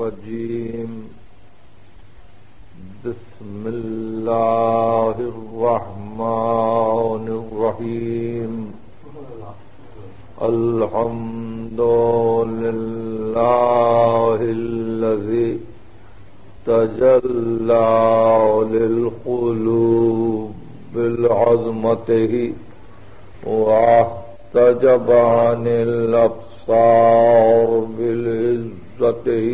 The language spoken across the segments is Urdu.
الرجيم بسم الله الرحمن الرحيم الحمد لله الذي تجلى للقلوب بالعظمته واحتجب عن الأبصار بالعزته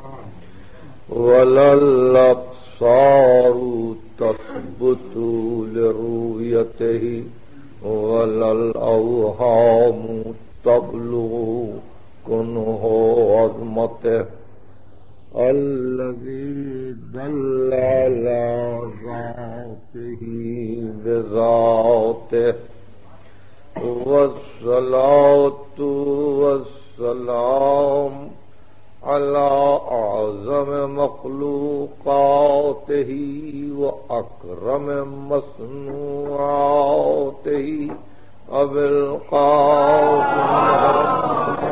ولا الأبصار تثبت لرؤيته ولا الأوهام تبلغ كنه عظمته الذي دل على ذاته بذاته والصلاة والسلام على أعظم مخلوقاته وأكرم مصنوعاته أبي القاسم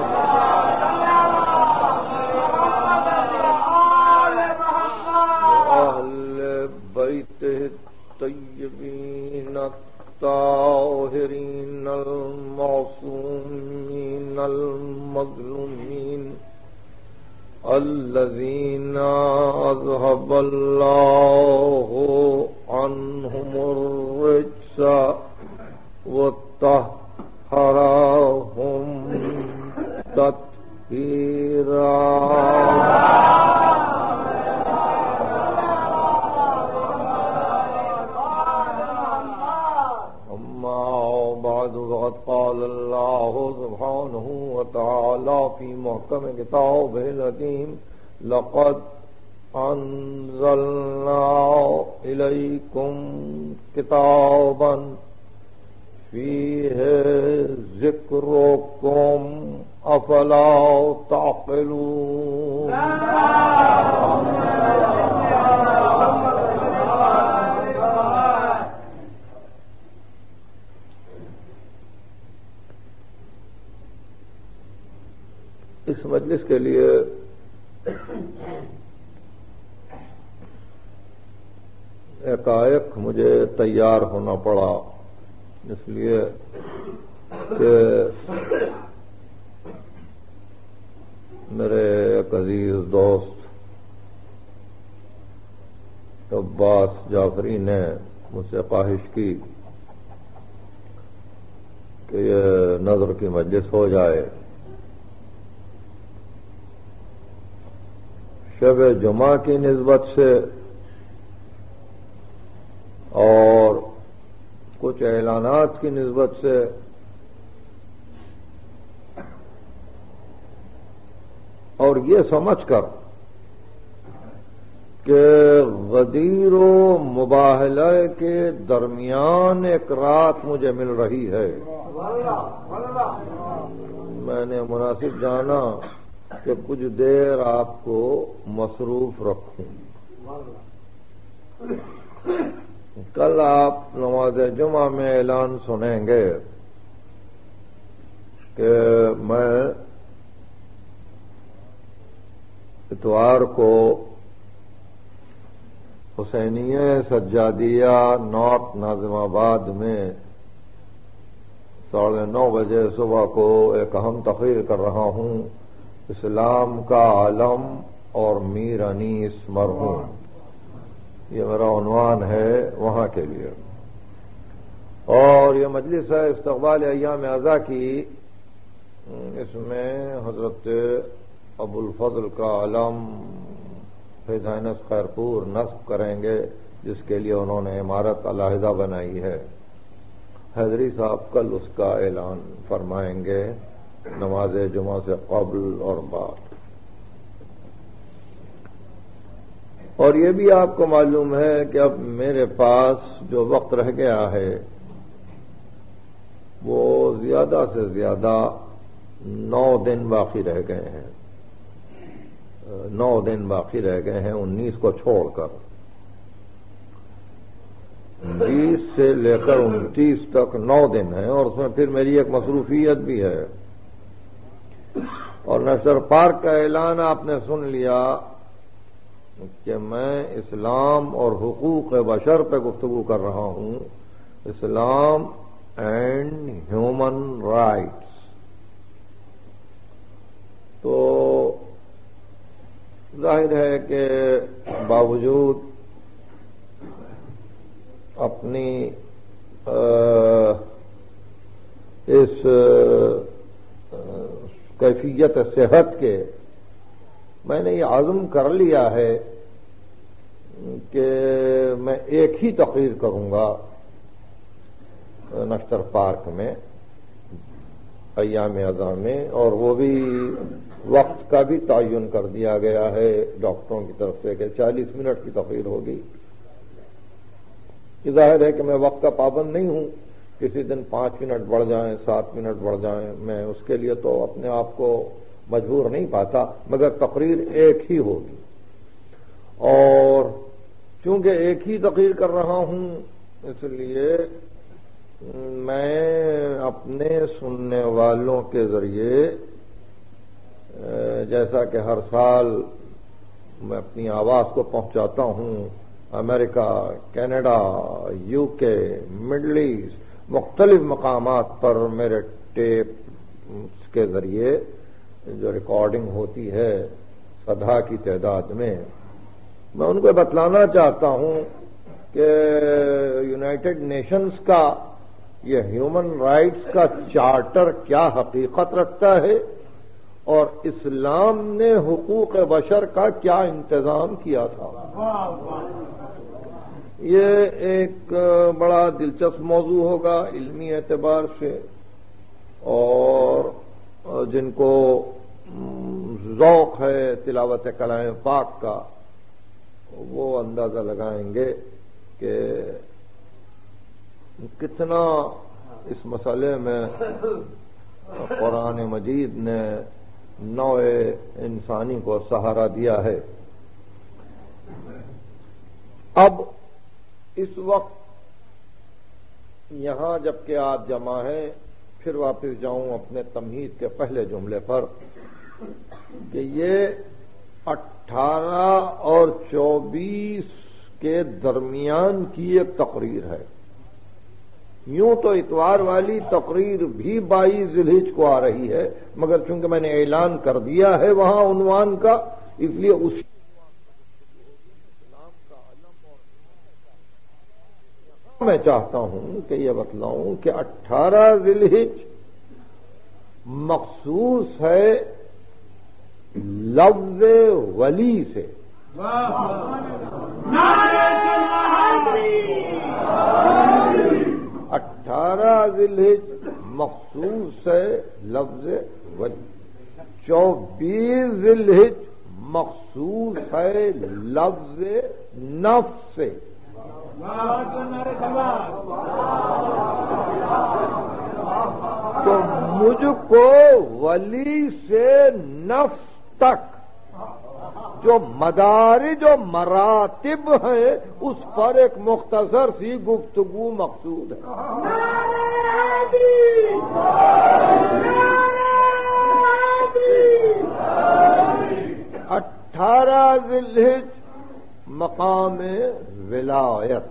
وأهل بيته الطيبين الطاهرين المعصومين المظلومين الذين أذهب الله عنهم الرجس وطهرهم تطهيرا وقد قال الله سبحانه وتعالى في محكم كتابه العظيم لقد أنزلنا إليكم كتابا فيه ذكركم أفلا تعقلون اس مجلس کے لیے ایک مجھے تیار ہونا پڑا، اس لیے کہ میرے ایک عزیز دوست عباس جعفری نے مجھ سے خواہش کی کہ یہ نظر کی مجلس ہو جائے۔ شب جمعہ کی نسبت سے اور کچھ اعلانات کی نسبت سے اور یہ سمجھ کر کہ غدیر و مباہلہ کے درمیان ایک رات مجھے مل رہی ہے، میں نے مناسب جانا کہ کچھ دیر آپ کو مصروف رکھوں۔ کل آپ نماز جمعہ میں اعلان سنیں گے کہ میں اتوار کو حسینیہ سجادیہ نارتھ ناظم آباد میں 9:30 بجے صبح کو ایک اہم تقریر کر رہا ہوں، اسلام کا عالم اور میر انیس مرحوم، یہ میرا عنوان ہے وہاں کے لیے۔ اور یہ مجلس ہے استقبال ایام اعزا کی، اس میں حضرت ابو الفضل کا علم فیض انس خیرپور نصب کریں گے، جس کے لیے انہوں نے عمارت علیحدہ بنائی ہے۔ حیدری صاحب کل اس کا اعلان فرمائیں گے نماز جمعہ سے قبل اور بعد۔ اور یہ بھی آپ کو معلوم ہے کہ اب میرے پاس جو وقت رہ گیا ہے وہ زیادہ سے زیادہ 9 دن باقی رہ گئے ہیں، 9 دن باقی رہ گئے ہیں 19 کو چھوڑ کر۔ 20 سے لے کر 29 تک 9 دن ہیں، اور اس میں پھر میری ایک مصروفیت بھی ہے اور نشر پارک کا اعلان آپ نے سن لیا کہ میں اسلام اور حقوق بشر پہ گفتگو کر رہا ہوں، اسلام اینڈ ہیومن رائٹس۔ تو ظاہر ہے کہ باوجود اپنی اس کیفیت صحت کے میں نے یہ عزم کر لیا ہے کہ میں ایک ہی تقریر کروں گا نشتر پارک میں ایام اعزاں میں، اور وہ بھی وقت کا بھی تعین کر دیا گیا ہے ڈاکٹروں کی طرف سے کہ 40 منٹ کی تقریر ہوگی۔ یہ ظاہر ہے کہ میں وقت کا پابند نہیں ہوں، کسی دن 5 منٹ بڑھ جائیں، 7 منٹ بڑھ جائیں، میں اس کے لیے تو اپنے آپ کو مجبور نہیں پاتا، مگر تقریر ایک ہی ہوگی۔ اور چونکہ ایک ہی تقریر کر رہا ہوں، اس لیے میں اپنے سننے والوں کے ذریعے جیسا کہ ہر سال میں اپنی آواز کو پہنچاتا ہوں امریکہ، Canada, U K, Middle East, مختلف مقامات پر میرے ٹیپ کے ذریعے جو ریکارڈنگ ہوتی ہے 100 کی تعداد میں ان کو بتلانا چاہتا ہوں کہ یونائٹڈ نیشنز کا یہ ہیومن رائٹس کا چارٹر کیا حقیقت رکھتا ہے اور اسلام نے حقوق بشر کا کیا انتظام کیا تھا۔ یہ ایک بڑا دلچسپ موضوع ہوگا علمی اعتبار سے، اور جن کو ذوق ہے تلاوت کلام پاک کا وہ اندازہ لگائیں گے کہ کتنا اس مسئلے میں قرآن مجید نے نوع انسانی کو سہارا دیا ہے۔ اب اس وقت یہاں جبکہ آپ جمع ہیں، پھر واپس جاؤں اپنے تمہید کے پہلے جملے پر کہ یہ 18 اور 24 کے درمیان کی ایک تقریر ہے۔ یوں تو اتوار والی تقریر بھی 22 ذی الحجہ کو آ رہی ہے، مگر چونکہ میں نے اعلان کر دیا ہے وہاں عنوان کا، اس لیے اسی اسلام کا علم اور میں چاہتا ہوں کہ یہ بتلاؤں کہ 18 ذی الحجہ مخصوص ہے لفظ ولی سے۔ 18 ذی الحجہ مخصوص ہے لفظ ولی، 24 ذی الحجہ مخصوص ہے لفظ نفس سے۔ تو مجھ کو ولی سے نفس تک جو مدارج و مراتب ہیں اس پر ایک مختصر سی گفتگو مقصود ہے۔ 18 ذی الحجہ مقام ولایت،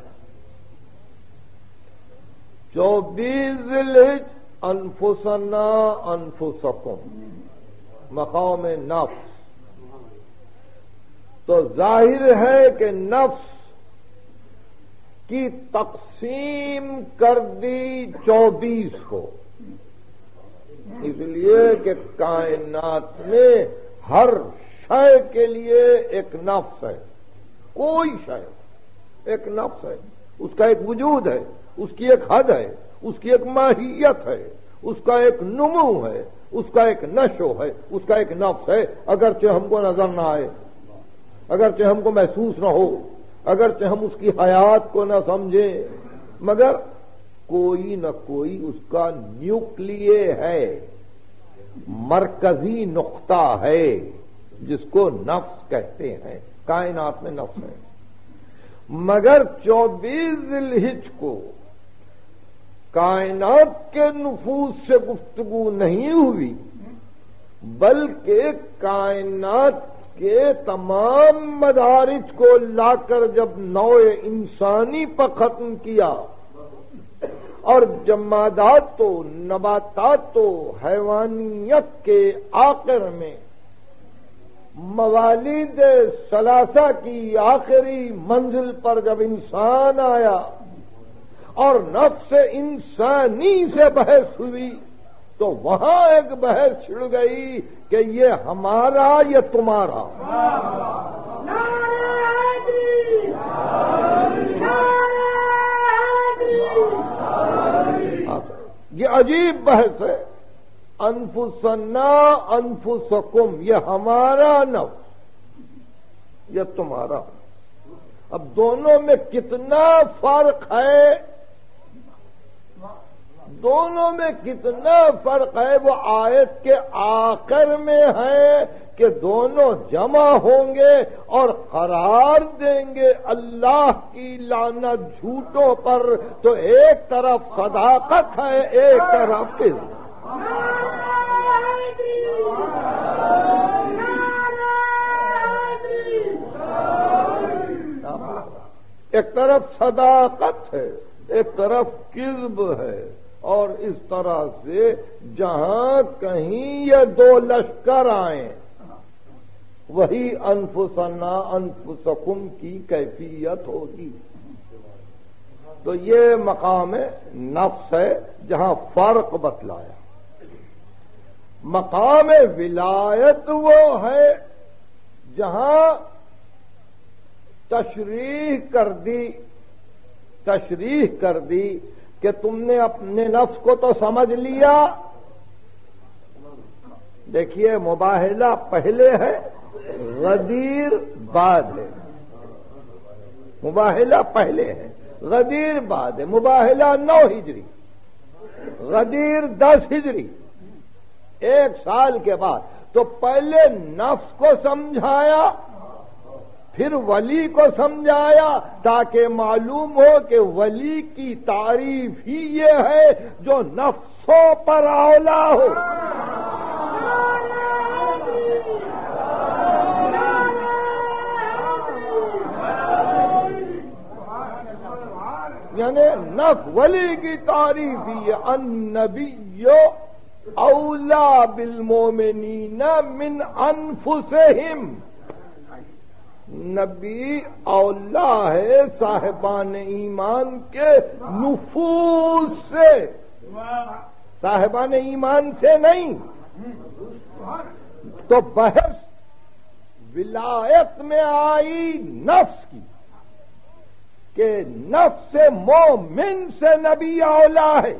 24 ذی الحجہ انفسنا انفسکم مقام نفس۔ تو ظاہر ہے کہ نفس کی تقسیم کر دی 24 کو، اس لیے کہ کائنات میں ہر شے کے لیے ایک نفس ہے، کوئی شے ایک نفس ہے، اس کا ایک وجود ہے، اس کی ایک حد ہے، اس کی ایک ماہیت ہے، اس کا ایک نمو ہے، اس کا ایک نشو ہے، اس کا ایک نفس ہے، اگرچہ ہم کو نظر نہ آئے، اگرچہ ہم کو محسوس نہ ہو، اگرچہ ہم اس کی حیات کو نہ سمجھیں، مگر کوئی نہ کوئی اس کا نیوکلیے ہے، مرکزی نقطہ ہے جس کو نفس کہتے ہیں۔ کائنات میں نفس ہے، مگر 24 ذی الحجہ کو کائنات کے نفوذ سے گفتگو نہیں ہوئی، بلکہ کائنات کے تمام مدارج کو لا کر جب نوع انسانی پر ختم کیا اور جمادات تو نباتات تو حیوانیت کے آخر میں موالید ثلاثہ کی آخری منزل پر جب انسان آیا اور نفس انسانی سے بحث ہوئی تو وہاں ایک بحث چھڑ گئی کہ یہ ہمارا یہ تمہارا. یہ عجیب بحث ہے. انفسنا انفسکم، یہ ہمارا نفس یہ تمہارا. اب دونوں میں کتنا فرق ہے، دونوں میں کتنا فرق ہے وہ آیت کے آخر میں ہے کہ دونوں جمع ہوں گے اور قرار دیں گے اللہ کی لعنت جھوٹوں پر. تو ایک طرف صداقت ہے، ایک طرف کذب. ایک طرف صداقت ہے، ایک طرف کذب ہے. اور اس طرح سے جہاں کہیں یہ دو لشکر آئیں وہی انفسنا انفسکم کی کیفیت ہوگی. تو یہ مقام نفس ہے جہاں فرق بتلایا. مقام ولایت وہ ہے جہاں تشریح کر دی کہ تم نے اپنے نفس کو تو سمجھ لیا. دیکھیے مباہلہ پہلے ہے، غدیر بعد ہے. مباہلہ پہلے ہے، غدیر بعد ہے. مباہلہ 9 ہجری، غدیر 10 ہجری، 1 سال کے بعد. تو پہلے نفس کو سمجھایا پھر ولی کو سمجھایا تاکہ معلوم ہو کہ ولی کی تعریف ہی یہ ہے جو نفسوں پر اولا ہو. یعنی ولی کی تعریف ہی ہے. النبی اولا بالمومنین من انفسہم، نبی اولا ہے صاحبان ایمان کے نفوس سے، صاحبان ایمان سے نہیں. تو بحث ولایت میں آئی نفس کی کہ نفس مومن سے نبی اولا ہے،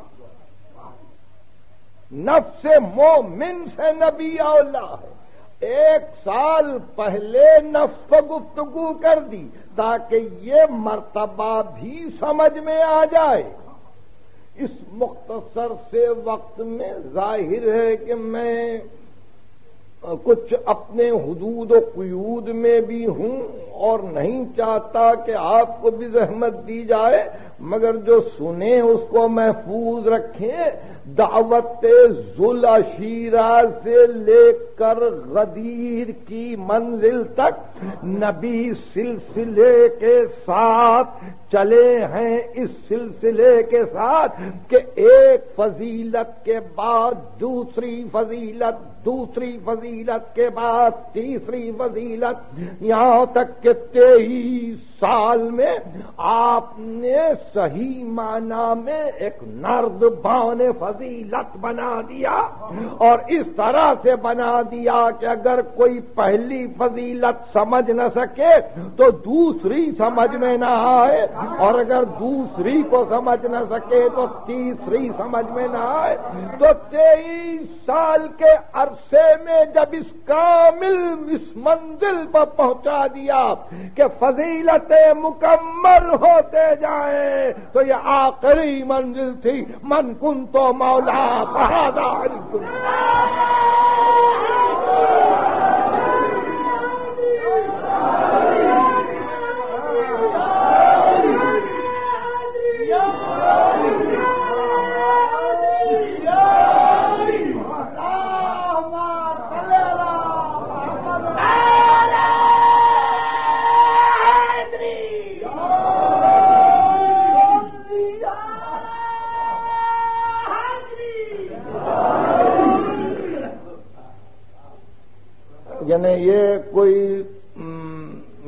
نفس مومن سے نبی اولا ہے. 1 سال پہلے نفس کو گفتگو کر دی تاکہ یہ مرتبہ بھی سمجھ میں آ جائے. اس مختصر سے وقت میں ظاہر ہے کہ میں کچھ اپنے حدود و قیود میں بھی ہوں اور نہیں چاہتا کہ آپ کو بھی زحمت دی جائے، مگر جو سنیں اس کو محفوظ رکھیں. دعوت ذوالعشیرہ سے لے کر غدیر کی منزل تک نبی سلسلے کے ساتھ چلے ہیں. اس سلسلے کے ساتھ کہ ایک فضیلت کے بعد دوسری فضیلت، دوسری فضیلت کے بعد تیسری فضیلت، یہاں تک کہ 23 سال میں آپ نے صحیح معنی میں ایک نرد بان فضیلت بنا دیا. اور اس طرح سے بنا دیا کہ اگر کوئی پہلی فضیلت سمجھ نہ سکے تو دوسری سمجھ میں نہ آئے، اور اگر دوسری کو سمجھ نہ سکے تو تیسری سمجھ میں نہ آئے. تو 23 سال کے عرصے میں جب اس کامل اس منزل پر پہنچا دیا کہ فضیلتیں مکمل ہوتے جائیں، تو یہ آخری منزل تھی. من کنت مولا فہذا علی.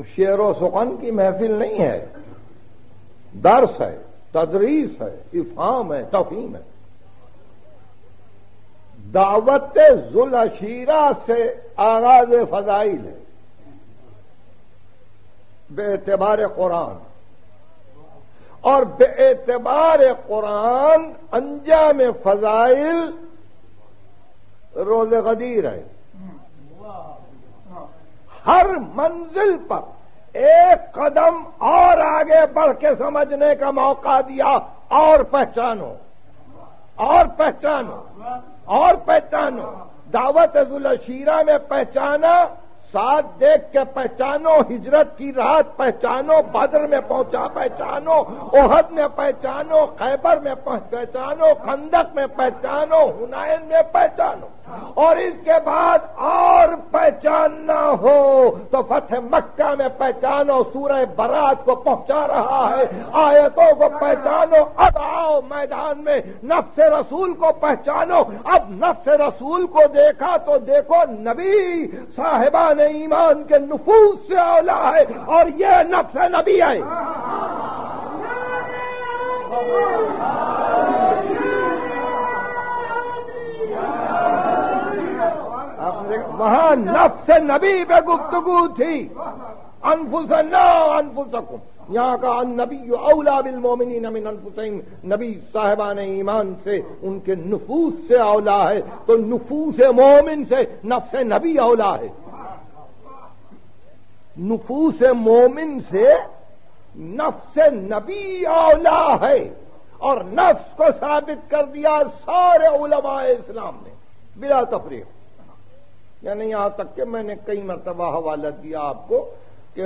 شعر و سخن کی محفل نہیں ہے، درس ہے، تدریس ہے، افہام ہے، تفہیم ہے۔ دعوت ذوالعشیرہ سے آغاز فضائل ہے بے اعتبار قرآن، اور بے اعتبار قرآن انجام فضائل روز غدیر ہے۔ ہر منزل پر ایک قدم اور آگے بڑھ کے سمجھنے کا موقع دیا، اور پہچانو، اور پہچانو، اور پہچانو۔ دعوت ذوالعشیرہ میں پہچانا، ساتھ دیکھ کے پہچانو، ہجرت کی رات پہچانو، بدر میں پہنچا پہچانو، احد میں پہچانو، خیبر میں پہچانو، خندق میں پہچانو، حنین میں پہچانو، اور اس کے بعد اور پہچاننا ہو تو فتح مکہ میں پہچانو، سورہ برات کو پہنچا رہا ہے، آیتوں کو پہچانو۔ اب آؤ میدان میں نفس رسول کو پہچانو۔ اب نفس رسول کو دیکھا تو دیکھو نبی صاحبان ایمان کے نفوذ سے اولا ہے، اور یہ نفس نبی ہے۔ وہاں نفس نبی پہ گفتگو تھی، انفسنا انفسکم۔ یہاں کا النبی اولا بالمومنین من انفسہم، نبی صاحبان ایمان سے ان کے نفوس سے اولا ہے، تو نفوس مومن سے نفس نبی اولا ہے۔ نفوس مومن سے نفس نبی اولا ہے، اور نفس کو ثابت کر دیا سارے علماء اسلام نے بلا تفریق۔ یعنی یہاں تک کہ میں نے کئی مرتبہ حوالہ دیا آپ کو کہ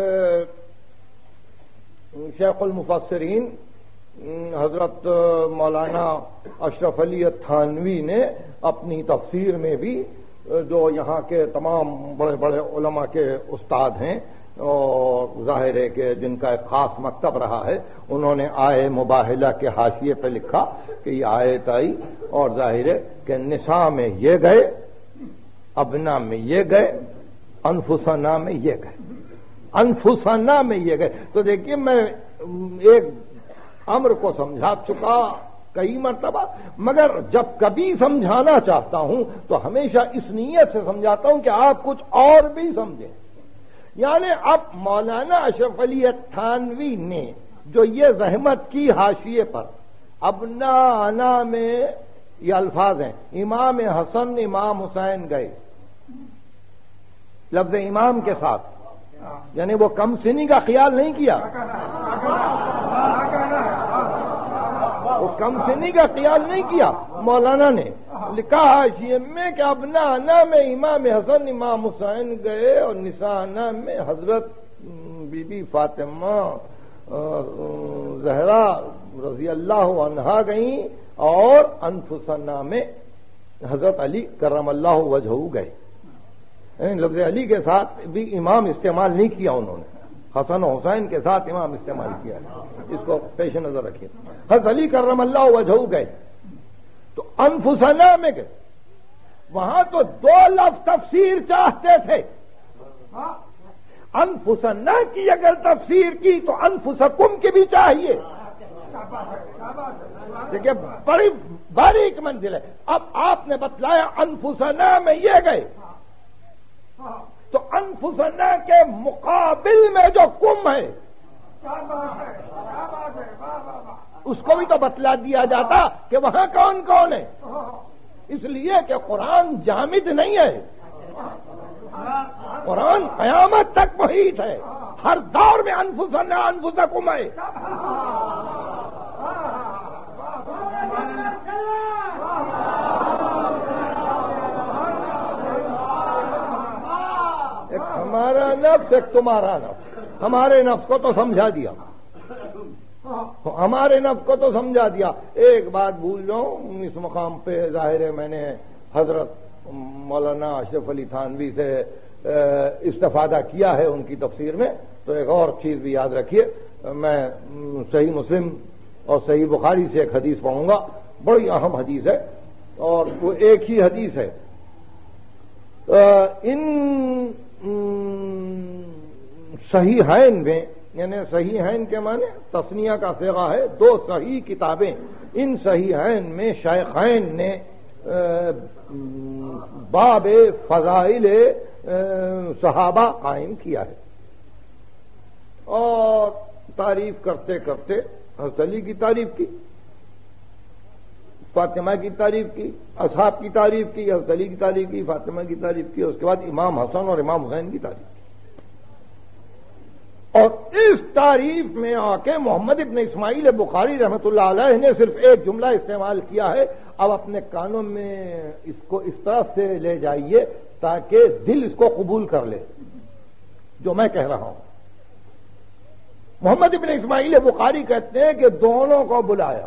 شیخ المفسرین حضرت مولانا اشرف علی تھانوی نے اپنی تفسیر میں بھی، جو یہاں کے تمام بڑے بڑے علماء کے استاد ہیں اور ظاہر ہے کہ جن کا ایک خاص مکتب رہا ہے، انہوں نے آئے مباہلہ کے حاشیے پہ لکھا کہ یہ آیت آئی، اور ظاہر ہے کہ نساء میں یہ گئے، ابنا میں یہ گئے، انفسنا میں یہ گئے، انفسنا میں یہ گئے۔ تو دیکھیے میں ایک امر کو سمجھا چکا کئی مرتبہ، مگر جب کبھی سمجھانا چاہتا ہوں تو ہمیشہ اس نیت سے سمجھاتا ہوں کہ آپ کچھ اور بھی سمجھیں۔ یعنی اب مولانا اشرف علی تھانوی نے جو یہ زحمت کی حاشیے پر، ابنا انا میں یہ الفاظ ہیں، امام حسن امام حسین گئے، لفظ امام کے ساتھ، یعنی وہ کم سنی کا خیال نہیں کیا، وہ کم سنی کا خیال نہیں کیا۔ مولانا نے لکھا حاشیے میں کہ ابنا انا میں امام حسن امام حسین گئے، اور نساء میں حضرت بی بی فاطمہ زہرا رضی اللہ عنہا گئیں، اور انفسنا میں حضرت علی کرم اللہ وجہہ گئے۔ یعنی لفظ علی کے ساتھ بھی امام استعمال نہیں کیا انہوں نے، حسن و حسین کے ساتھ امام استعمال کیا ہے، اس کو پیش نظر رکھیے۔ حضرت علی کرم اللہ وجہہ گئے تو انفسنا میں گئے، وہاں تو دو لفظ تفسیر چاہتے تھے۔ انفسنا کی اگر تفسیر کی تو انفسکم کی بھی چاہیے۔ دیکھیے بڑی باریک منزل ہے۔ اب آپ نے بتلایا انفسنا میں یہ گئے، تو انفسنا کے مقابل میں جو کم ہے اس کو بھی تو بتلا دیا جاتا کہ وہاں کون کون ہے، اس لیے کہ قرآن جامد نہیں ہے، قرآن قیامت تک محیط ہے، ہر دور میں انفسنا انفسکم ہے۔ ایک ہمارا نفس، ایک تمہارا نفس۔ ہمارے نفس کو تو سمجھا دیا، ہمارے نفس کو تو سمجھا دیا۔ ایک بات بھول جاؤں اس مقام پہ، ظاہر ہے میں نے حضرت مولانا اشرف علی تھانوی سے استفادہ کیا ہے ان کی تفسیر میں، تو ایک اور چیز بھی یاد رکھیے، میں صحیح مسلم اور صحیح بخاری سے ایک حدیث پڑھوں گا، بڑی اہم حدیث ہے، اور وہ ایک ہی حدیث ہے۔ ان صحیحین میں، یعنی صحیحین کے معنی تثنیہ کا صیغہ ہے، 2 صحیح کتابیں، ان صحیحین میں شیخین نے باب فضائل صحابہ قائم کیا ہے، اور تعریف کرتے کرتے حضرت علی کی تعریف کی، فاطمہ کی تعریف کی، اصحاب کی تعریف کی، حضرت علی کی تعریف کی، فاطمہ کی تعریف کی، اس کے بعد امام حسن اور امام حسین کی تعریف کی، اور اس تعریف میں آ کے محمد ابن اسماعیل بخاری رحمۃ اللہ علیہ نے صرف ایک جملہ استعمال کیا ہے. اب اپنے کانوں میں اس کو اس طرح سے لے جائیے تاکہ دل اس کو قبول کر لے جو میں کہہ رہا ہوں. محمد ابن اسماعیل بخاری کہتے ہیں کہ دونوں کو بلایا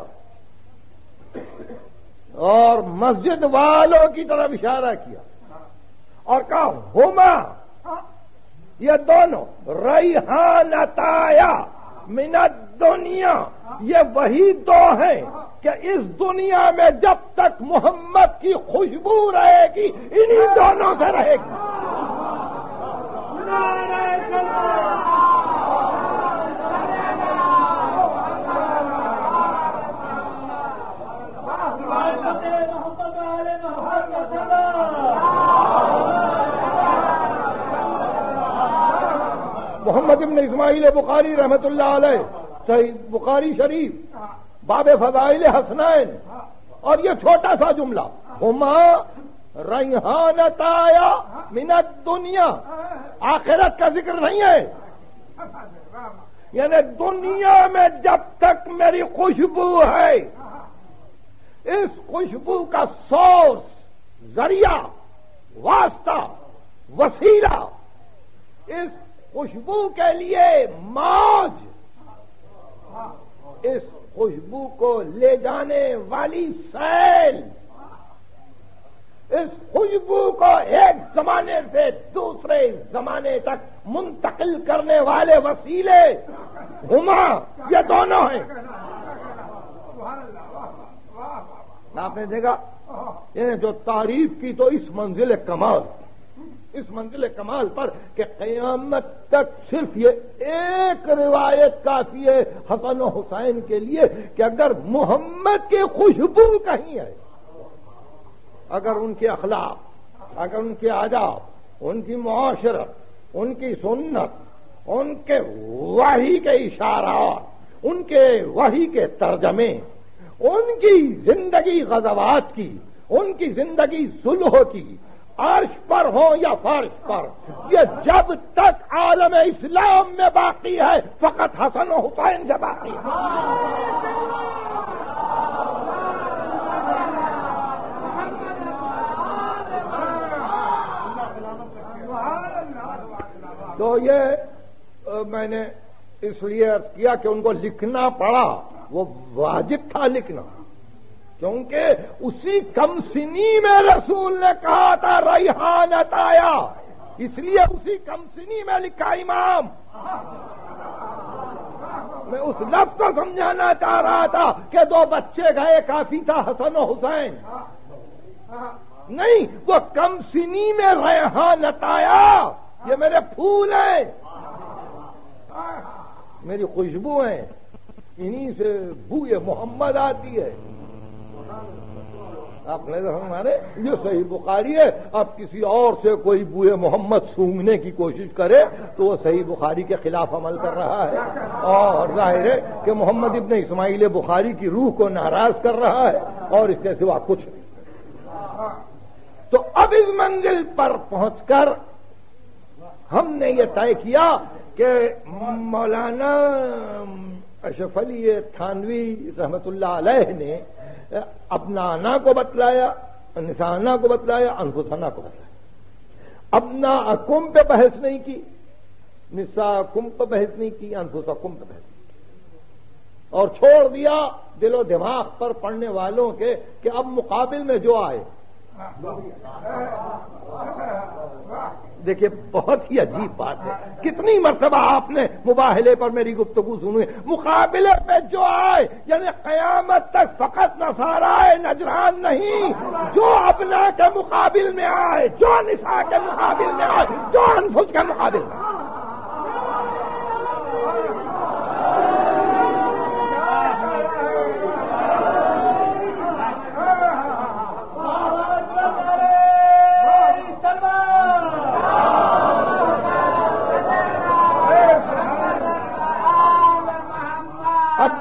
اور مسجد والوں کی طرف اشارہ کیا اور کہا ہما، یہ دونوں ریحانتایا من الدنیا، یہ وہی دو ہیں کہ اس دنیا میں جب تک محمد کی خوشبو رہے گی انہی دونوں سے رہے گی. محمد ابن اسماعیل بخاری رحمۃ اللہ علیہ، صحیح بخاری شریف، باب فضائل حسنین، اور یہ چھوٹا سا جملہ ہما ریحانتایا من الدنیا، آخرت کا ذکر نہیں ہے، یعنی دنیا میں جب تک میری خوشبو ہے، اس خوشبو کا سورس، ذریعہ، واسطہ، وسیلہ، اس خوشبو کے لیے موج، اس خوشبو کو لے جانے والی سیل، اس خوشبو کو ایک زمانے سے دوسرے زمانے تک منتقل کرنے والے وسیلے ہما، یہ دونوں ہیں. آپ نے دیکھا جو تعریف کی تو اس منزل کمال، اس منزل کمال پر کہ قیامت تک صرف یہ ایک روایت کافی ہے حسن و حسین کے لیے کہ اگر محمد کی خوشبو کہیں ہے، اگر ان کے اخلاق، اگر ان کے آداب، ان کی معاشرت، ان کی سنت، ان کے وحی کے اشارات، ان کے وحی کے ترجمے، ان کی زندگی غزوات کی، ان کی زندگی صلح کی، عرش پر ہو یا فرش پر، یہ جب تک عالم اسلام میں باقی ہے فقط حسن و حسین سے باقی ہے. تو یہ میں نے اس لیے عرض کیا کہ ان کو لکھنا پڑا، وہ واجب تھا لکھنا، کیونکہ اسی کم سنی میں رسول نے کہا تھا ریحانت آیا، اس لیے اسی کم سنی میں لکھا امام. میں اس لفظ کو سمجھانا چاہ رہا تھا کہ 2 بچے گئے کافی تھا حسن و حسین، نہیں، وہ کم سنی میں ریحانت آیا، یہ میرے پھول ہیں، میری خوشبو ہیں، انہی سے بوئے محمد آتی ہے. آپ نے دیکھا ہمارے یہ صحیح بخاری ہے، اب کسی اور سے کوئی بوئے محمد سونگنے کی کوشش کرے تو وہ صحیح بخاری کے خلاف عمل کر رہا ہے، اور ظاہر ہے کہ محمد ابن اسماعیل بخاری کی روح کو ناراض کر رہا ہے، اور اس کے سوا کچھ نہیں. تو اب اس منزل پر پہنچ کر ہم نے یہ طے کیا کہ مولانا اشرف علی تھانوی رحمت اللہ علیہ نے اپنا انا کو بتلایا، نسانا کو بتلایا، انفسنا کو بتلایا. اپنا اکم پہ بحث نہیں کی، نسا کم پہ بحث نہیں کی، انفسا کم پہ بحث نہیں کی، اور چھوڑ دیا دل و دماغ پر پڑنے والوں کے کہ اب مقابل میں جو آئے. دیکھیے بہت ہی عجیب بات ہے، کتنی مرتبہ آپ نے مباہلے پر میری گفتگو سنی، مقابلے پہ جو آئے، یعنی قیامت تک فقط نصارائے نجران نہیں، جو ابنا کے مقابل میں آئے، جو نساء کے مقابل میں آئے، جو انفس کے مقابل میں آئے.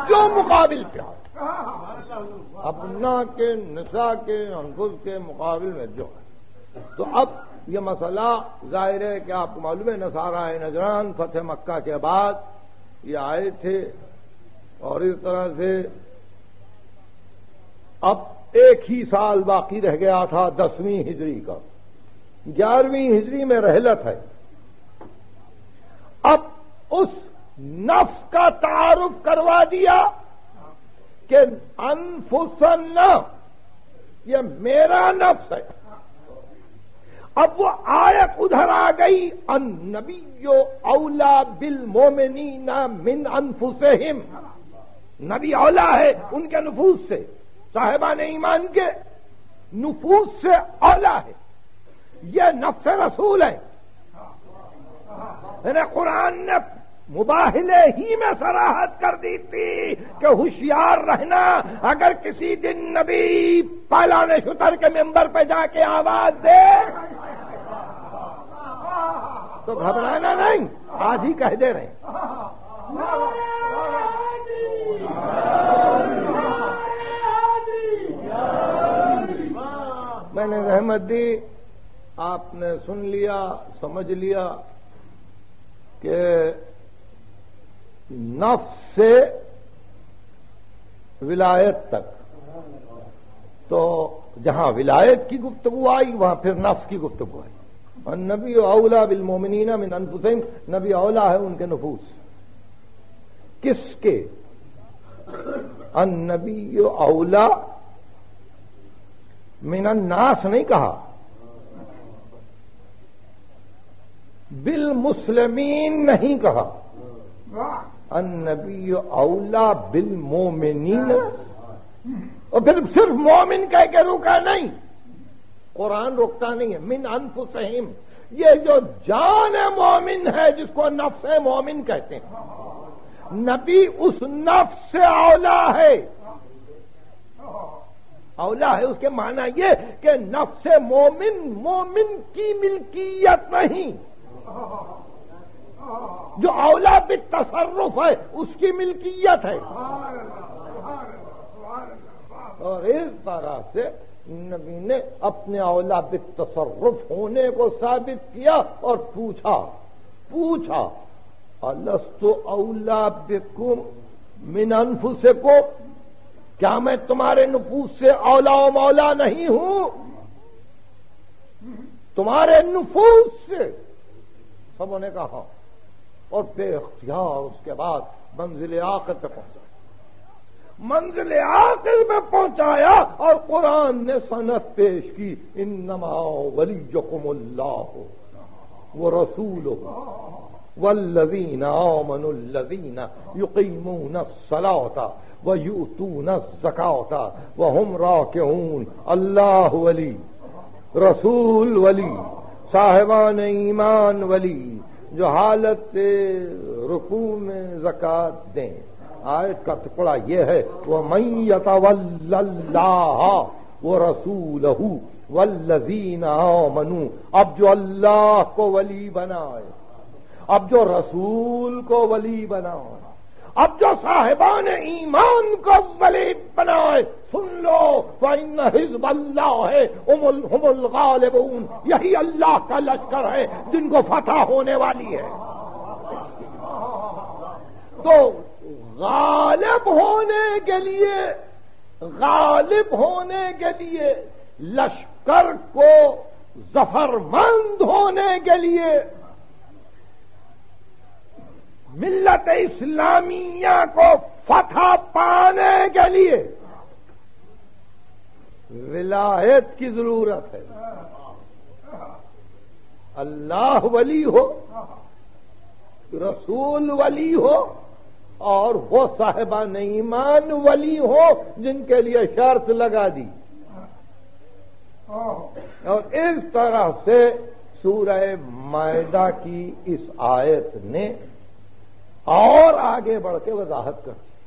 جو مقابل پیار، اپنا کے نساء کے انفس کے مقابل میں جو ہے۔ تو اب یہ مسئلہ ظاہر ہے کہ آپ کو معلوم ہے نصارہ نجران فتح مکہ کے بعد یہ آئے تھے، اور اس طرح سے اب ایک ہی سال باقی رہ گیا تھا 10ویں ہجری کا، 11ویں ہجری میں رحلت ہے۔ اب اس نفس کا تعارف کروا دیا کہ انفسنا یہ میرا نفس ہے۔ اب وہ آیت ادھر آ گئی، النبی اولا بالمومنین من انفسہم، نبی اولا ہے ان کے نفوس سے، صاحبان ایمان کے نفوس سے اولا ہے، یہ نفس رسول ہے۔ قرآن نے مباہلے ہی میں صراحت کر دی تھی کہ ہوشیار رہنا، اگر کسی دن نبی پالان شتر کے ممبر پہ جا کے آواز دے تو گھبرانا نہیں، آج ہی کہہ دے رہے ہیں۔ میں نے رحمت دی، آپ نے سن لیا، سمجھ لیا کہ نفس سے ولایت تک، تو جہاں ولایت کی گفتگو آئی وہاں پھر نفس کی گفتگو آئی۔ النبی اولا بالمومنین من انفسہم، نبی اولا ہے ان کے نفوس۔ کس کے؟ النبی اولا من الناس نہیں کہا، بالمسلمین نہیں کہا، النبی اولا بالمومنین، اور پھر صرف مومن کہہ کے رکا نہیں، قرآن رکتا نہیں ہے، من انفسہم، یہ جو جان مومن ہے جس کو نفس مومن کہتے ہیں، نبی اس نفس سے اولا ہے۔ اولا ہے اس کے معنی یہ کہ نفس مومن، مومن کی ملکیت نہیں، جو اولا بالتصرف ہے اس کی ملکیت ہے۔ اور اس طرح سے نبی نے اپنے اولا بالتصرف ہونے کو ثابت کیا اور پوچھا الست اولا بکم من انفسکم، کیا میں تمہارے نفوس سے اولا و مولا نہیں ہوں؟ تمہارے نفوس سے سبوں نے کہا، اور بے اختیار اس کے بعد منزل عاقل پہ پہنچا، منزل عاقل میں پہنچایا، اور قرآن نے سند پیش کی، انما ولیکم اللہ ورسولہ والذین آمنوا الذین یقیمون الصلاۃ وَيُؤْتُونَ الزَّكَاةَ وَهُمْ رَاكِعُونَ۔ اللہ ولی، رسول ولی، صاحبان ایمان ولی، جو حالت رکوع میں زکوٰۃ دیں۔ آیت کا ٹکڑا یہ ہے، وَمَن يَتَوَلَّ اللَّهَ وَرَسُولَهُ وَالَّذِينَ آمَنُوا، اب جو اللہ کو ولی بنائے، اب جو رسول کو ولی بنائے، اب جو صاحبان ایمان کو ولی بنائے، سن لو وَإِنَّ حِزْبَ اللَّهِ هُمُ الْغَالِبُونَ، یہی اللہ کا لشکر ہے جن کو فتح ہونے والی ہے۔ تو غالب ہونے کے لیے لشکر کو ظفرمند ہونے کے لیے، ملت اسلامیہ کو فتح پانے کے لیے ولایت کی ضرورت ہے۔ اللہ ولی ہو، رسول ولی ہو، اور وہ صاحبان ایمان ولی ہو جن کے لیے شرط لگا دی۔ اور اس طرح سے سورہ مائدہ کی اس آیت نے اور آگے بڑھ کے وضاحت کر دی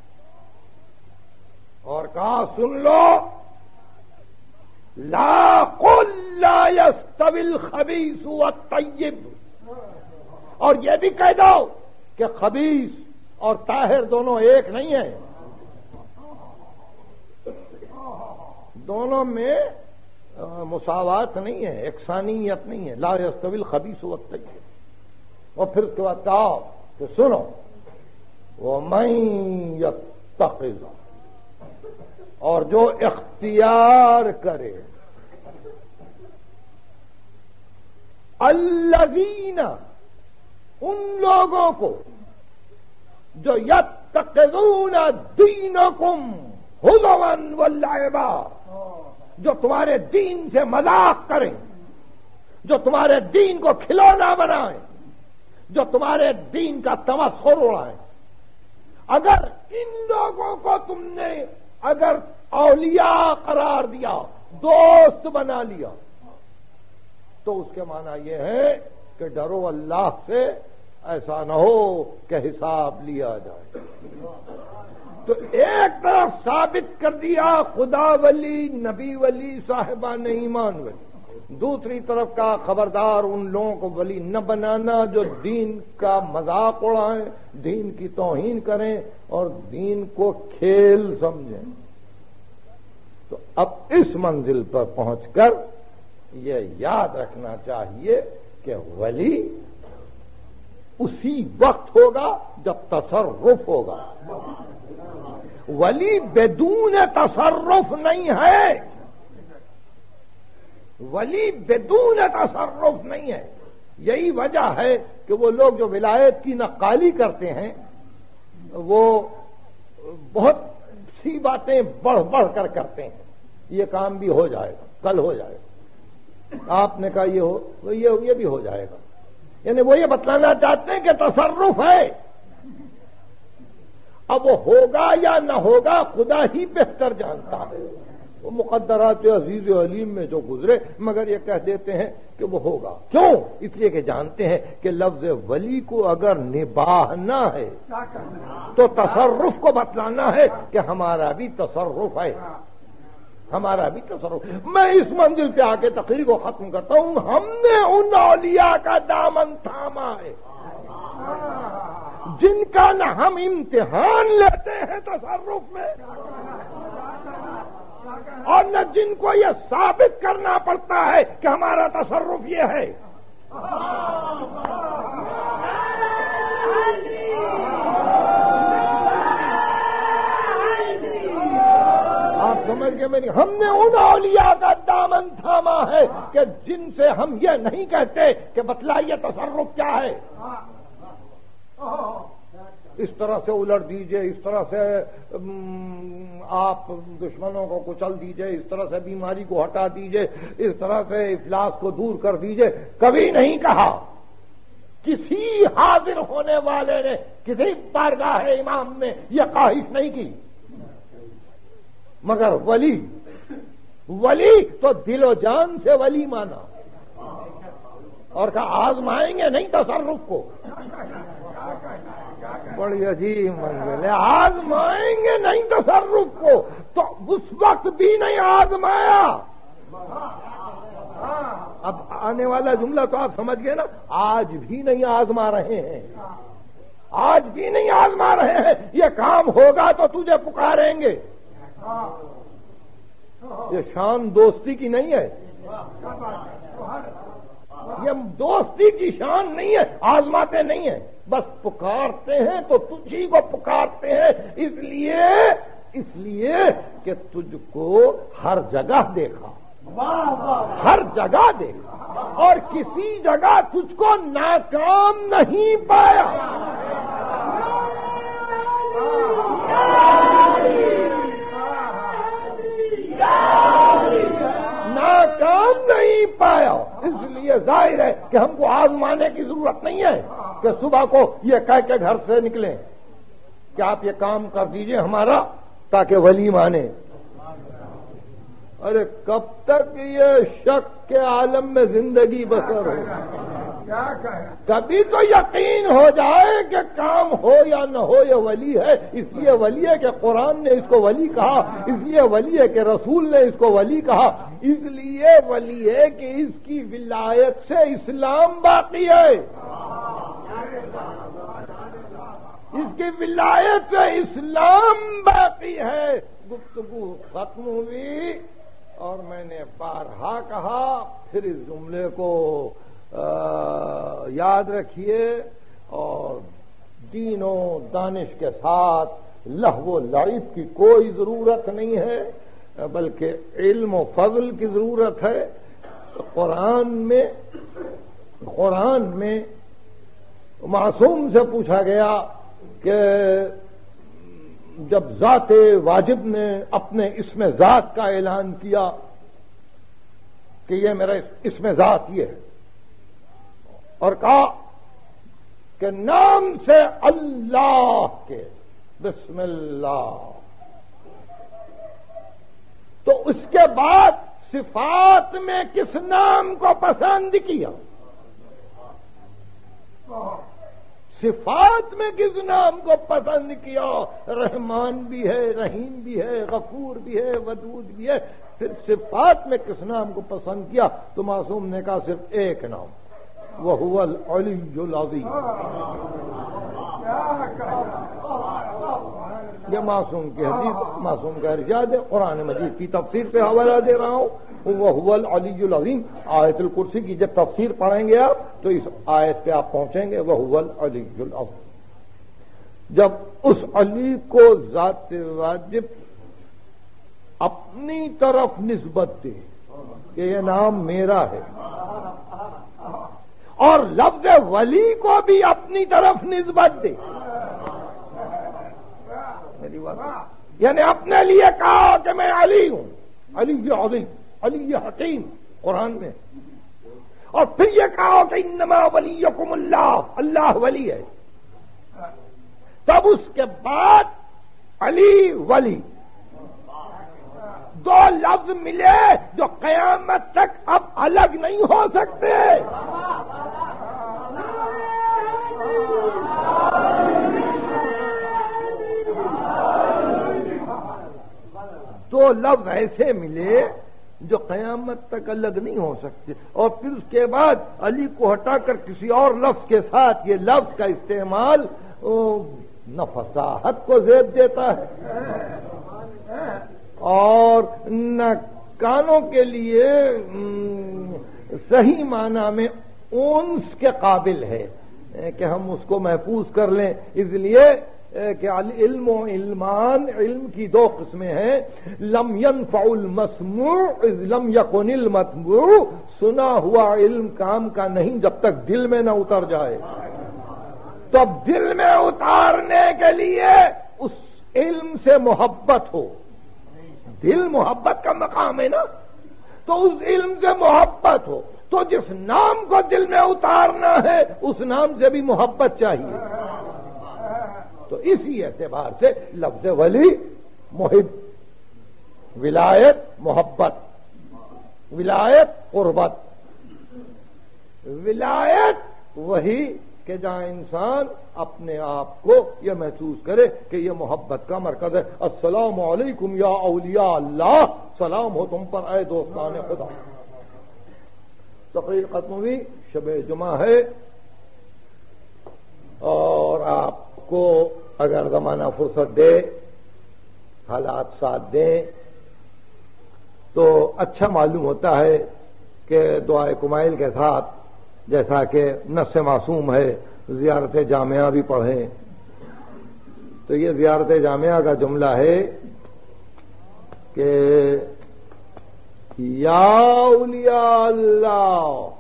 اور کہا، سن لو، لا قل لا يستوي الخبيث والطيب، اور یہ بھی کہہ دو کہ خبیث اور طاہر دونوں ایک نہیں ہیں۔ دونوں میں مساوات نہیں ہے، یکسانیت نہیں ہے، لا یستوی الخبیث والطیب۔ اور پھر اس کے بعد کہا کہ سنو وَمَن یتخذ، اور جو اختیار کرے، الذین، ان لوگوں کو جو یتخذون دینکم ہزوا ولعبا، جو تمہارے دین سے مذاق کریں، جو تمہارے دین کو کھلونا بنائیں، جو تمہارے دین کا تمسخر اڑائیں، اگر ان لوگوں کو تم نے اگر اولیاء قرار دیا، دوست بنا لیا، تو اس کے معنی یہ ہے کہ ڈرو اللہ سے، ایسا نہ ہو کہ حساب لیا جائے۔ تو ایک طرف ثابت کر دیا خدا ولی، نبی ولی، صاحبان ایمان ولی، دوسری طرف کا خبردار ان لوگوں کو ولی نہ بنانا جو دین کا مذاق اڑائیں، دین کی توہین کریں اور دین کو کھیل سمجھیں۔ تو اب اس منزل پر پہنچ کر یہ یاد رکھنا چاہیے کہ ولی اسی وقت ہوگا جب تصرف ہوگا، ولی بدون تصرف نہیں ہے، ولی بدون تصرف نہیں ہے۔ یہی وجہ ہے کہ وہ لوگ جو ولایت کی نقالی کرتے ہیں وہ بہت سی باتیں بڑھ بڑھ کر کرتے ہیں، یہ کام بھی ہو جائے گا، کل ہو جائے گا، آپ نے کہا یہ ہو، یہ بھی ہو جائے گا، یعنی وہ یہ بتلانا چاہتے ہیں کہ تصرف ہے۔ اب وہ ہوگا یا نہ ہوگا خدا ہی بہتر جانتا ہے، وہ مقدرات عزیز و علیم میں جو گزرے، مگر یہ کہہ دیتے ہیں کہ وہ ہوگا۔ کیوں؟ اس لیے کہ جانتے ہیں کہ لفظ ولی کو اگر نبھانا ہے تو تصرف کو بتلانا ہے کہ ہمارا بھی تصرف ہے، ہمارا بھی تصرف۔ میں اس منزل سے آ کے تقریر کو ختم کرتا ہوں، ہم نے ان اولیاء کا دامن تھاما ہے جن کا نہ ہم امتحان لیتے ہیں تصرف میں، اور نہ جن کو یہ ثابت کرنا پڑتا ہے کہ ہمارا تصرف یہ ہے۔ آپ سمجھ گئے میری؟ ہم نے ان اولیاء کا دامن تھاما ہے کہ جن سے ہم یہ نہیں کہتے کہ بتلائیے تصرف کیا ہے، اس طرح سے الٹ دیجئے، اس طرح سے آپ دشمنوں کو کچل دیجئے، اس طرح سے بیماری کو ہٹا دیجئے، اس طرح سے افلاس کو دور کر دیجئے، کبھی نہیں کہا۔ کسی حاضر ہونے والے نے کسی بارگاہ امام میں یہ خواہش نہیں کی، مگر ولی تو دل و جان سے ولی مانا اور کہا آزمائیں گے نہیں تصرف کو۔ بڑی عجیب منزل ہے، آزمائیں گے نہیں تصرف کو، تو اس وقت بھی نہیں آزمایا۔ اب آنے والا جملہ تو آپ سمجھ گئے نا، آج بھی نہیں آزما رہے ہیں، آج بھی نہیں آزما رہے ہیں، یہ کام ہوگا تو تجھے پکاریں گے۔ یہ شان دوستی کی نہیں ہے، یہ دوستی کی شان نہیں ہے، آزماتے نہیں ہیں، بس پکارتے ہیں تو تجھی کو پکارتے ہیں، اس لیے کہ تجھ کو ہر جگہ دیکھا، ہر جگہ دیکھا، اور کسی جگہ تجھ کو ناکام نہیں پایا۔ ناکام نہیں پایا، اس لیے ظاہر ہے کہ ہم کو آزمانے کی ضرورت نہیں ہے کہ صبح کو یہ کہہ کے گھر سے نکلیں کہ آپ یہ کام کر دیجئے ہمارا تاکہ ولی مانے۔ ارے کب تک یہ شک کے عالم میں زندگی بسر ہو؟ کبھی تو یقین ہو جائے کہ کام ہو یا نہ ہو یہ ولی ہے، اس لیے ولی ہے کہ قرآن نے اس کو ولی کہا، اس لیے ولی ہے کہ رسول نے اس کو ولی کہا، اس لیے ولی ہے کہ اس کی ولایت سے اسلام باقی ہے، اس کی ولایت سے اسلام باقی ہے۔ گفتگو ختم ہوئی اور میں نے بارہا کہا، پھر اس جملے کو یاد رکھیے اور دین و دانش کے ساتھ لہو و لعب کی کوئی ضرورت نہیں ہے، بلکہ علم و فضل کی ضرورت ہے۔ قرآن میں معصوم سے پوچھا گیا کہ جب ذات واجب نے اپنے اسم ذات کا اعلان کیا کہ یہ میرا اسم ذات یہ ہے، اور کہا کہ نام سے اللہ کے بسم اللہ، تو اس کے بعد صفات میں کس نام کو پسند کیا؟ صفات میں کس نام کو پسند کیا؟ رحمان بھی ہے، رحیم بھی ہے، غفور بھی ہے، ودود بھی ہے، پھر صفات میں کس نام کو پسند کیا؟ تو معصوم نے کہا صرف ایک نام، وَهُوَ الْعَلِيُّ الْعَظِيمُ۔ یہ معصوم کی حدیث، معصوم کا ارشاد ہے، قرآن مجید کی تفسیر پہ حوالہ دے رہا ہوں۔ وَهُوَ الْعَلِيُّ الْعَظِيمُ، آیت الکرسی کی جب تفسیر پڑھیں گے آپ تو اس آیت پہ آپ پہنچیں گے، وَهُوَ الْعَلِيُّ الْعَظِيمُ۔ جب اس علی کو ذات واجب اپنی طرف نسبت دے کہ یہ نام میرا ہے، اور لفظ ولی کو بھی اپنی طرف نسبت دے، میری بات، یعنی اپنے لیے کہا کہ میں علی ہوں، علی عظیم، علی حکیم قرآن میں، اور پھر یہ کہا کہ انما ولیکم اللہ، اللہ ولی ہے، تب اس کے بعد علی ولی دو لفظ ملے جو قیامت تک اب الگ نہیں ہو سکتے۔ دو لفظ ایسے ملے جو قیامت تک الگ نہیں ہو سکتے، اور پھر اس کے بعد علی کو ہٹا کر کسی اور لفظ کے ساتھ یہ لفظ کا استعمال نہ فصاحت کو زیب دیتا ہے اور نہ کانوں کے لیے صحیح معنی میں اونس کے قابل ہے کہ ہم اس کو محفوظ کر لیں۔ اس لیے کہ علم و علمان، علم کی دو قسمیں ہیں، لم ينفع المسموع اذ لم يكن المتبوع، سنا ہوا علم کام کا نہیں جب تک دل میں نہ اتر جائے۔ تو اب دل میں اتارنے کے لیے اس علم سے محبت ہو، دل محبت کا مقام ہے نا، تو اس علم سے محبت ہو، تو جس نام کو دل میں اتارنا ہے اس نام سے بھی محبت چاہیے۔ تو اسی اعتبار سے لفظ ولی محب، ولایت محبت، ولایت قربت، ولایت وہی کہ جہاں انسان اپنے آپ کو یہ محسوس کرے کہ یہ محبت کا مرکز ہے۔ السلام علیکم یا اولیاء اللہ، سلام ہو تم پر اے دوستان خدا۔ تقریر ختم ہوئی، شب جمعہ ہے، اور آپ کو اگر زمانہ فرصت دے، حالات ساتھ دیں تو اچھا معلوم ہوتا ہے کہ دعائے کمائل کے ساتھ جیسا کہ نص معصوم ہے زیارت جامعہ بھی پڑھیں۔ تو یہ زیارت جامعہ کا جملہ ہے کہ یا اولیاء اللہ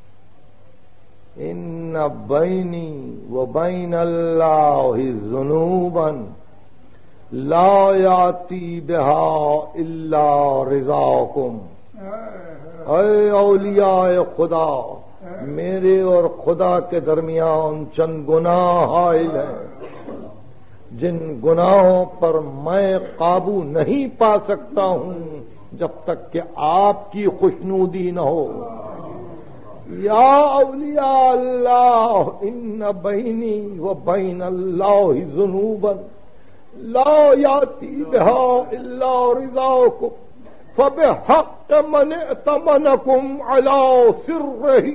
ان بینی و بین اللہ ذنوبا لا یاتی بہا الا رضاکم۔ اے اولیاء خدا، میرے اور خدا کے درمیان چند گناہ حائل ہیں جن گناہوں پر میں قابو نہیں پا سکتا ہوں جب تک کہ آپ کی خوشنودی نہ ہو۔ یا اولیاء اللہ ان بینی و بین اللہ ذنوبا لا یاتی بہا الا رضاکم فبحق من ائتمنکم علی سرہ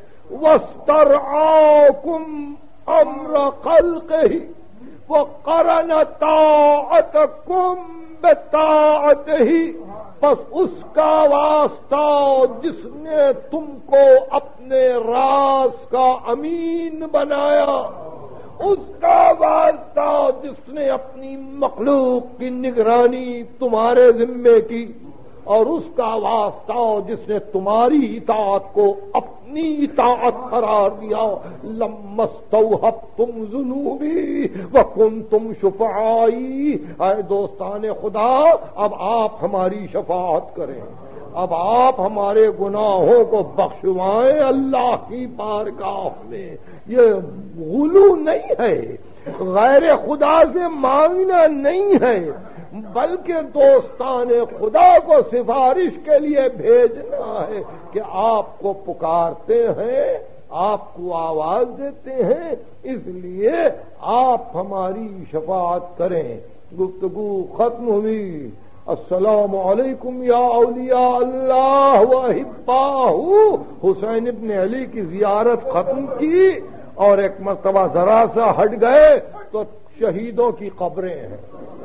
واسترعاکم امر خلقہ وقرن طاعتکم بطاعتہ بس اس کا واسطہ جس نے تم کو اپنے راز کا امین بنایا، اس کا واسطہ جس نے اپنی مخلوق کی نگرانی تمہارے ذمے کی، اور اس کا واسطہ جس نے تمہاری اطاعت کو اپنی اطاعت قرار دیا۔ لمستوحبتم ذنوبی وکنتم شفعائی، اے دوستان خدا، اب آپ ہماری شفاعت کریں، اب آپ ہمارے گناہوں کو بخشوائیں اللہ کی بارگاہ میں۔ یہ غلو نہیں ہے، غیر خدا سے مانگنا نہیں ہے، بلکہ دوستان خدا کو سفارش کے لیے بھیجنا ہے کہ آپ کو پکارتے ہیں، آپ کو آواز دیتے ہیں، اس لیے آپ ہماری شفاعت کریں۔ گفتگو ختم ہوئی۔ السلام علیکم یا اولیاء اللہ و احباہ، حسین ابن علی کی زیارت ختم کی اور ایک مرتبہ ذرا سا ہٹ گئے تو شہیدوں کی قبریں ہیں،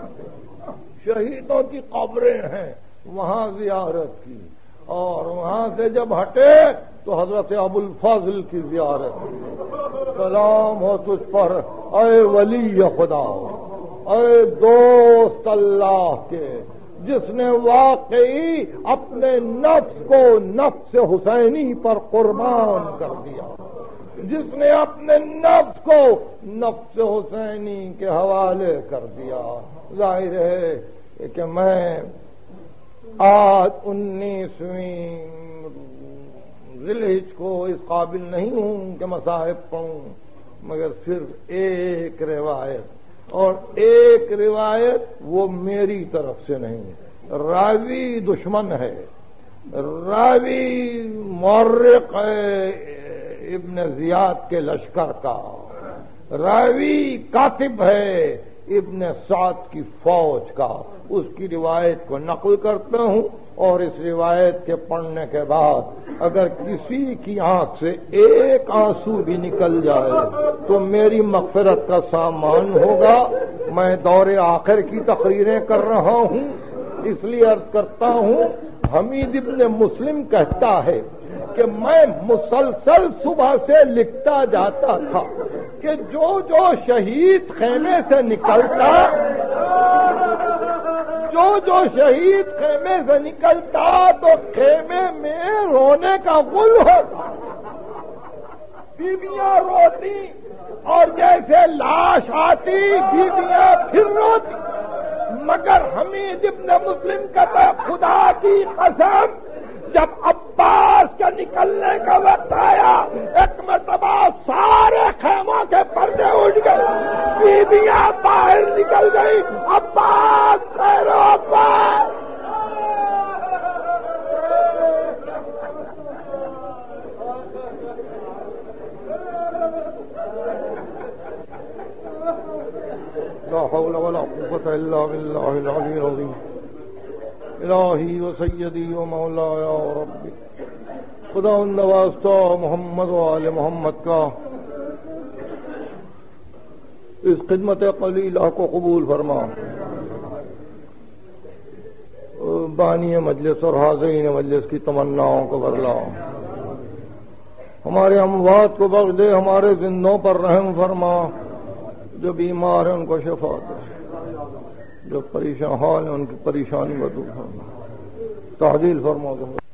شہیدوں کی قبریں ہیں، وہاں زیارت کی، اور وہاں سے جب ہٹے تو حضرت ابو الفضل کی زیارت کی۔ سلام ہو تجھ پر اے ولی خدا، اے دوست اللہ کے، جس نے واقعی اپنے نفس کو نفس حسینی پر قربان کر دیا، جس نے اپنے نفس کو نفس حسینی کے حوالے کر دیا۔ ظاہر ہے کہ میں آج 19ویں ذی الحجہ کو اس قابل نہیں ہوں کہ مصاحب پڑھوں، مگر صرف ایک روایت، اور ایک روایت وہ میری طرف سے نہیں، راوی دشمن ہے، راوی مورخ ہے ابن زیاد کے لشکر کا، راوی کاتب ہے ابن سعد کی فوج کا، اس کی روایت کو نقل کرتا ہوں، اور اس روایت کے پڑھنے کے بعد اگر کسی کی آنکھ سے ایک آنسو بھی نکل جائے تو میری مغفرت کا سامان ہوگا۔ میں دور آخر کی تقریریں کر رہا ہوں، اس لیے عرض کرتا ہوں، حمید ابن مسلم کہتا ہے کہ میں مسلسل صبح سے لکھتا جاتا تھا کہ جو جو شہید خیمے سے نکلتا، جو شہید خیمے سے نکلتا تو خیمے میں رونے کا غل ہوتا، بیویاں روتی، اور جیسے لاش آتی بیویاں پھر روتی، مگر حمید ابن مسلم کہتا ہے خدا کی قسم، جب عباس کے نکلنے کا وقت آیا ایک مرتبہ سارے خیموں کے پردے اٹھ گئے، بیویاں باہر نکل گئی، عباس خیر عباس۔ لا حول ولا قوة الا بالله العلي العظيم۔ الہی و سیدی و مولایا و ربی، خدا نوازتا محمد و آل محمد کا اس خدمت قلیلہ کو قبول فرما، بانی مجلس اور حاضرین مجلس کی تمناؤں کو بدلا، ہمارے اموات کو بخش دے، ہمارے زندوں پر رحم فرما، جو بیمار ہیں ان کو شفا دے، جو پریشان حال ہیں ان کی پریشانی کو دور فرما، تعجیل فرما دو۔